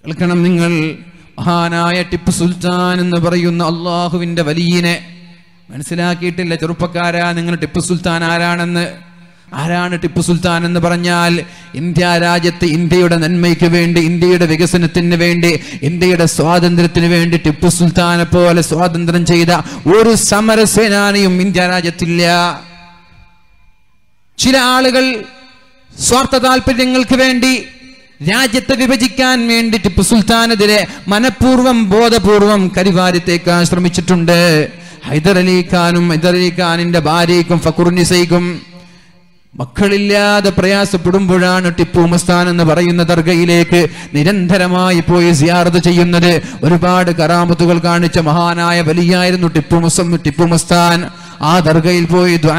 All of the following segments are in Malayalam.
കേൾക്കണം നിങ്ങൾ, മഹാനായ ടിപ്പു സുൽത്താൻ എന്ന് പറയുന്ന അള്ളാഹുവിന്റെ വലിയനെ മനസ്സിലാക്കിയിട്ടില്ല ചെറുപ്പക്കാരാ നിങ്ങൾ ടിപ്പു സുൽത്താൻ ആരാണെന്ന്. ആരാണ് ടിപ്പു സുൽത്താൻ എന്ന് പറഞ്ഞാൽ? ഇന്ത്യ രാജ്യത്ത് ഇന്ത്യയുടെ നന്മയ്ക്ക് വേണ്ടി, ഇന്ത്യയുടെ വികസനത്തിന് വേണ്ടി, ഇന്ത്യയുടെ സ്വാതന്ത്ര്യത്തിന് വേണ്ടി ടിപ്പു സുൽത്താനെ പോലെ സ്വാതന്ത്ര്യം ചെയ്ത ഒരു സമരസേനാനിയും ഇന്ത്യ രാജ്യത്തില്ല. ചില ആളുകൾ സ്വാർത്ഥ താല്പര്യങ്ങൾക്ക് വേണ്ടി രാജ്യത്തെ വിഭജിക്കാൻ വേണ്ടി ടിപ്പു സുൽത്താനെതിരെ മനഃപൂർവ്വം ബോധപൂർവം കരിവാരിത്തേക്കാൻ ശ്രമിച്ചിട്ടുണ്ട്. ഹൈദർ അലി ഖാനിന്റെ ഭാര്യയ്ക്കും ഫഖറുന്നിസയ്ക്കും മക്കളില്ലാതെ പ്രയാസപ്പെടുമ്പോഴാണ് ടിപ്പു മസ്താൻ എന്ന് പറയുന്ന ദർഗയിലേക്ക് നിരന്തരമായി പോയി സിയാറത്ത് ചെയ്യുന്നത്. ഒരുപാട് കറാമത്തുകൾ കാണിച്ച മഹാനായ വലിയായിരുന്നു ടിപ്പു മസ്താൻ. ആ ദർഗയിൽ പോയി ദുആ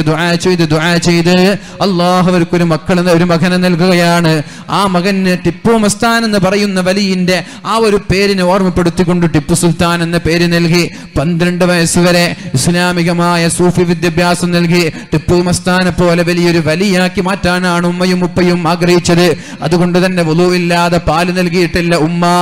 ചെയ്ത് അല്ലാഹു അവർക്കൊരു ഒരു മകനെ നൽകുകയാണ്. ആ മകന് ടിപ്പു മസ്താൻ എന്ന് പറയുന്ന വലിയന്റെ ആ ഒരു പേരിനെ ഓർമ്മപ്പെടുത്തിക്കൊണ്ട് ടിപ്പു സുൽത്താൻ എന്ന പേര് നൽകി. 12 വയസ്സുവരെ ഇസ്ലാമികമായ സൂഫി വിദ്യാഭ്യാസം നൽകി ടിപ്പു മസ്താനെ പോലെ വലിയൊരു വലിയാക്കി മാറ്റാനാണ് ഉമ്മയും ഉപ്പയും ആഗ്രഹിച്ചത്. അതുകൊണ്ട് തന്നെ വുളൂഇല്ലാതെ പാല് നൽകിയിട്ടില്ല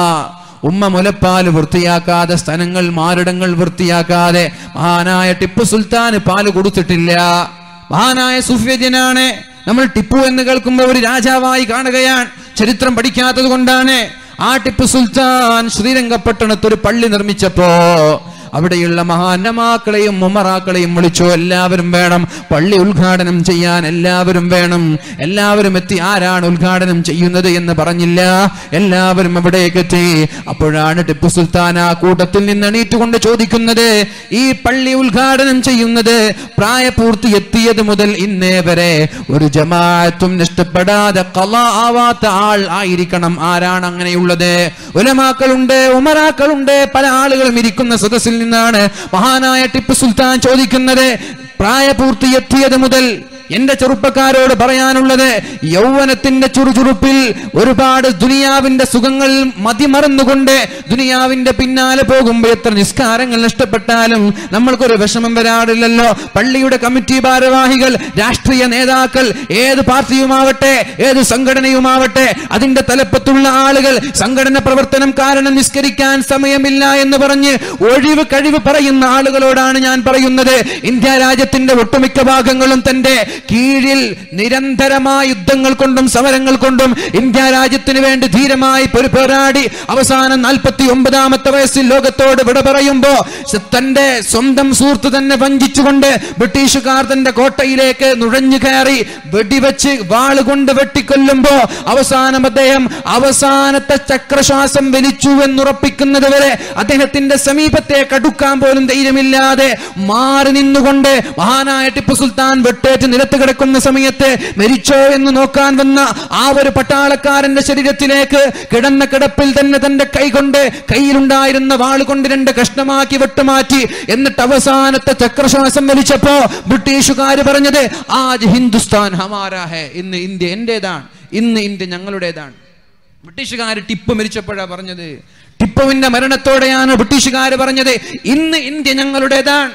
ഉമ്മ മുലപ്പാല് വൃത്തിയാക്കാതെ, സ്തനങ്ങൾ മാറിടങ്ങൾ വൃത്തിയാക്കാതെ മഹാനായ ടിപ്പു സുൽത്താന് പാല് കൊടുത്തിട്ടില്ല. മഹാനായ സൂഫിയനാണ്. നമ്മൾ ടിപ്പു എന്ന് കേൾക്കുമ്പോൾ ഒരു രാജാവായി കാണുകയാണ്. ചരിത്രം പഠിക്കാത്തത് കൊണ്ടാണ്. ആ ടിപ്പു സുൽത്താൻ ശ്രീരംഗപട്ടണത്ത് ഒരു പള്ളി നിർമ്മിച്ചപ്പോ അവിടെയുള്ള മഹാനമാക്കളെയും ഉമറാക്കളെയും വിളിച്ചു. എല്ലാവരും വേണം, പള്ളി ഉദ്ഘാടനം ചെയ്യാൻ എല്ലാവരും വേണം. എല്ലാവരും എത്തി. ആരാണ് ഉദ്ഘാടനം ചെയ്യുന്നത് എന്ന് പറഞ്ഞില്ല. എല്ലാവരും അവിടേക്ക് എത്തി. അപ്പോഴാണ് ടിപ്പു സുൽത്താൻ ആ കൂട്ടത്തിൽ നിന്ന് എണീറ്റുകൊണ്ട് ചോദിക്കുന്നത്, ഈ പള്ളി ഉദ്ഘാടനം ചെയ്യുന്നത് പ്രായപൂർത്തി എത്തിയത് മുതൽ ഇന്നേ വരെ ഒരു ജമാഅത്തും നഷ്ടപ്പെടാതെ ഖളാ ആവാത്ത ആൾ ആയിരിക്കണം. ആരാണ് അങ്ങനെയുള്ളത്? ഉലമാക്കളുണ്ട്, ഉമറാക്കളുണ്ട്, പല ആളുകളും ഇരിക്കുന്ന സദസ്സിൽ നിന്നാണ് മഹാനായ ടിപ്പു സുൽത്താൻ ചോദിക്കുന്നത്. പ്രായപൂർത്തി എത്തിയത് മുതൽ എന്റെ ചെറുപ്പക്കാരോട് പറയാനുള്ളത്, യൗവനത്തിന്റെ ചുറുചുറുപ്പിൽ ഒരുപാട് ദുനിയാവിന്റെ സുഖങ്ങൾ മതിമറന്നുകൊണ്ട് ദുനിയാവിന്റെ പിന്നാലെ പോകുമ്പോൾ എത്ര നിസ്കാരങ്ങൾ നഷ്ടപ്പെട്ടാലും നമ്മൾക്കൊരു വിഷമം വരാറില്ലല്ലോ. പള്ളിയുടെ കമ്മിറ്റി ഭാരവാഹികൾ, രാഷ്ട്രീയ നേതാക്കൾ, ഏത് പാർട്ടിയുമാവട്ടെ, ഏത് സംഘടനയുമാവട്ടെ, അതിന്റെ തലപ്പത്തുള്ള ആളുകൾ സംഘടന പ്രവർത്തനം കാരണം നിസ്കരിക്കാൻ സമയമില്ല എന്ന് പറഞ്ഞ് ഒഴിവ് കഴിവ് പറയുന്ന ആളുകളോടാണ് ഞാൻ പറയുന്നത്. ഇന്ത്യ രാജ്യത്തിന്റെ ഒട്ടുമിക്ക ഭാഗങ്ങളും തന്റെ കീഴിൽ നിരന്തരമായ യുദ്ധങ്ങൾ കൊണ്ടും സമരങ്ങൾ കൊണ്ടും ഇന്ത്യ രാജ്യത്തിന് വേണ്ടി ധീരമായി പോരാടി അവസാനം 49ാമത്തെ വയസ്സിൽ ലോകത്തോട് വിട പറയുമ്പോ തന്റെ സ്വന്തം സുഹൃത്ത് തന്നെ വഞ്ചിച്ചുകൊണ്ട് ബ്രിട്ടീഷുകാർ തന്റെ കോട്ടയിലേക്ക് നുഴഞ്ഞു കയറി വെടിവെച്ച് വാളുകൊണ്ട് വെട്ടിക്കൊല്ലുമ്പോ അവസാനം അദ്ദേഹം അവസാനത്തെ ചക്രശ്വാസം വലിച്ചു എന്നുറപ്പിക്കുന്നത് വരെ അദ്ദേഹത്തിന്റെ സമീപത്തേക്ക് അടുക്കാൻ പോലും ധൈര്യമില്ലാതെ മാറി നിന്നുകൊണ്ട് മഹാനായ ടിപ്പു സുൽത്താൻ വെട്ടേറ്റ് നിലത്ത് കിടക്കുന്ന സമയത്ത് മരിച്ചോ എന്ന് നോക്കാൻ വന്ന ആ ഒരു പട്ടാളക്കാരന്റെ ശരീരത്തിലേക്ക് കിടന്ന കിടപ്പിൽ തന്നെ തന്റെ കയ്യിലുണ്ടായിരുന്ന വാളുകൊണ്ട് 2 കഷ്ണമാക്കി വെട്ടുമാറ്റി. എന്നിട്ട് അവസാനത്തെ ചക്രശ്വാസം വലിച്ചപ്പോ ബ്രിട്ടീഷുകാർ പറഞ്ഞത്, ആജ് ഹിന്ദുസ്ഥാൻ ഹമാരാ ഹേ, ഇന്ന് ഇന്ത്യ എന്റേതാണ്, ഇന്ന് ഇന്ത്യ ഞങ്ങളുടേതാണ്. ബ്രിട്ടീഷുകാർ ടിപ്പു മരിച്ചപ്പോഴാ പറഞ്ഞത്. ടിപ്പുവിന്റെ മരണത്തോടെയാണ് ബ്രിട്ടീഷുകാർ പറഞ്ഞത്, ഇന്ന് ഇന്ത്യ ഞങ്ങളുടേതാണ്.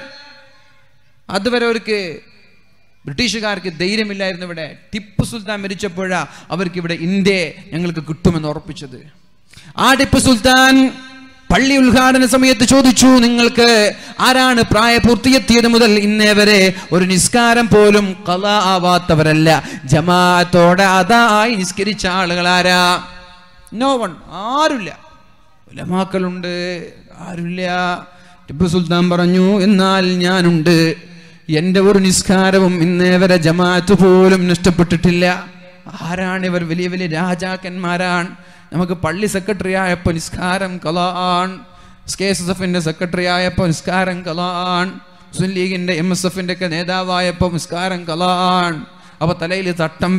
അതുവരെ അവർക്ക് ബ്രിട്ടീഷുകാർക്ക് ധൈര്യമില്ലായിരുന്നു. ഇവിടെ ടിപ്പു സുൽത്താൻ മരിച്ചപ്പോഴാ അവർക്ക് ഇവിടെ ഇന്ത്യ ഞങ്ങൾക്ക് കിട്ടുമെന്ന് ഉറപ്പിച്ചത്. ആ ടിപ്പു സുൽത്താൻ പള്ളി ഉദ്ഘാടന സമയത്ത് ചോദിച്ചു, നിങ്ങൾക്ക് ആരാണ് പ്രായപൂർത്തിയെത്തിയത് മുതൽ ഇന്നേ വരെ ഒരു നിസ്കാരം പോലും ഖളാ ആവാത്തവരല്ല, ജമാഅത്തോടെ അതായി നിസ്കരിച്ച ആളുകൾ ആരാ? നോ വൺ, ആരുമില്ല. ഉലമാക്കളുണ്ട്, ആരുമില്ല. ടിപ്പു സുൽത്താൻ പറഞ്ഞു, എന്നാൽ ഞാനുണ്ട്. എന്റെ ഒരു നിസ്കാരവും ഇന്നേ വരെ ജമാഅത്ത് പോലും നഷ്ടപ്പെട്ടിട്ടില്ല. ആരാണിവർ? വലിയ വലിയ രാജാക്കന്മാരാണ്. നമുക്ക് പള്ളി സെക്രട്ടറി ആയപ്പോ നിസ്കാരം ഖളാൻ, SKSSFന്റെ സെക്രട്ടറി ആയപ്പോ നിസ്കാരം ഖളാൻ, മുസ്ലിം ലീഗിന്റെ MSFന്റെ ഒക്കെ നേതാവായപ്പോ നിസ്കാരം ഖളാൻ. അപ്പൊ തലയിൽ തട്ടം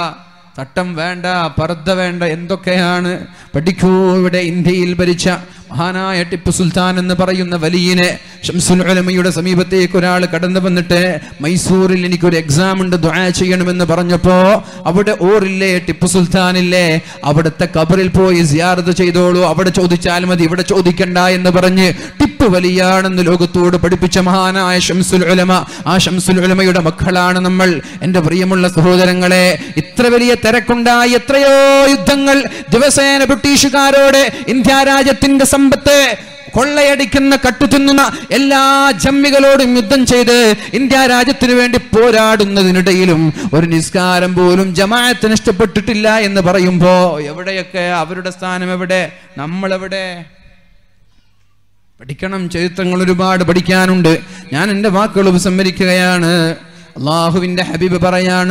വേണ്ട, പർദ്ദ വേണ്ട, എന്തൊക്കെയാണ്? പഠിക്കൂ. ഇവിടെ ഇന്ത്യയിൽ ഭരിച്ച മഹാനായ ടിപ്പു സുൽത്താൻ എന്ന് പറയുന്ന വലിയനെ ശംസുൽ ഉലമയുടെ സമീപത്തേക്ക് ഒരാൾ കടന്നു വന്നിട്ട്, മൈസൂരിൽ എനിക്കൊരു എക്സാം ഉണ്ട്, ദുആ ചെയ്യണമെന്ന് പറഞ്ഞപ്പോ അവിടെ ഓറില്ലേ, ടിപ്പു സുൽത്താനില്ലേ, അവിടുത്തെ ഖബറിൽ പോയി സിയാറത്ത് ചെയ്തോളൂ, അവിടെ ചോദിച്ചാൽ മതി, ഇവിടെ ചോദിക്കണ്ട എന്ന് പറഞ്ഞ് ടിപ്പു വലിയാണെന്ന് ലോകത്തോട് പഠിപ്പിച്ച മഹാനായ ശംസുൽ ഉലമ. ആ ശംസുൽ ഉലമയുടെ മക്കളാണ് നമ്മൾ. എന്റെ പ്രിയമുള്ള സഹോദരങ്ങളെ, എത്ര വലിയ തിരക്കുണ്ടായി, എത്രയോ യുദ്ധങ്ങൾ ദിവസേന ബ്രിട്ടീഷുകാരോട് ഇന്ത്യ രാജ്യത്തിന്റെ സമ്പത്ത് കൊള്ളയടിക്കുന്ന, കട്ടുതിന്നുന്ന എല്ലാ ജമ്മികളോടും യുദ്ധം ചെയ്ത് ഇന്ത്യ രാജ്യത്തിന് വേണ്ടി പോരാടുന്നതിനിടയിലും ഒരു നിസ്കാരം പോലും ജമാഅത്തിന് ഇഷ്ടപ്പെട്ടിട്ടില്ല എന്ന് പറയുമ്പോ എവിടെയൊക്കെ അവരുടെ സ്ഥാനം എവിടെ, നമ്മളെവിടെ? പഠിക്കണം, ചരിത്രങ്ങൾ ഒരുപാട് പഠിക്കാനുണ്ട്. ഞാൻ എൻ്റെ വാക്കുകൾ ഉപസംഹരിക്കുകയാണ്. അള്ളാഹുവിന്റെ ഹബീബ് പറയാണ്,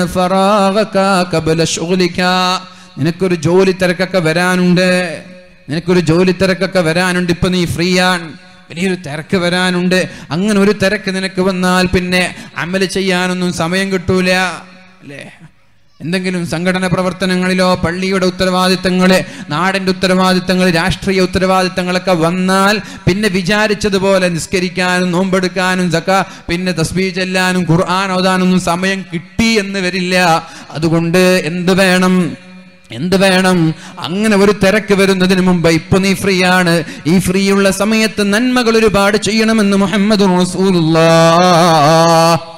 നിനക്കൊരു ജോലി തിരക്കൊക്കെ വരാനുണ്ട്, നിനക്കൊരു ജോലി തിരക്കൊക്കെ വരാനുണ്ട്. ഇപ്പൊ നീ ഫ്രീ ആണ്, വലിയൊരു തിരക്ക് വരാനുണ്ട്. അങ്ങനെ ഒരു തിരക്ക് നിനക്ക് വന്നാൽ പിന്നെ അമല് ചെയ്യാനൊന്നും സമയം കിട്ടൂല അല്ലേ? എന്തെങ്കിലും സംഘടന പ്രവർത്തനങ്ങളിലോ പള്ളിയുടെ ഉത്തരവാദിത്തങ്ങള്, നാടിന്റെ ഉത്തരവാദിത്തങ്ങൾ, രാഷ്ട്രീയ ഉത്തരവാദിത്തങ്ങളൊക്കെ വന്നാൽ പിന്നെ വിചാരിച്ചതുപോലെ നിസ്കരിക്കാനും നോമ്പെടുക്കാനും പിന്നെ തസ്ബീഹ് ചെല്ലാനും ഖുർആൻ ഓതാനൊന്നും സമയം കിട്ടി എന്ന് വരില്ല. അതുകൊണ്ട് എന്ത് വേണം? അങ്ങനെ ഒരു തിരക്ക് വരുന്നതിന് മുമ്പ് ഇപ്പൊ നീ ഫ്രീ ആണ്, ഈ ഫ്രീ ഉള്ള സമയത്ത് നന്മകൾ ഒരുപാട് ചെയ്യണമെന്ന് മുഹമ്മദ് റസൂലുള്ളാഹ്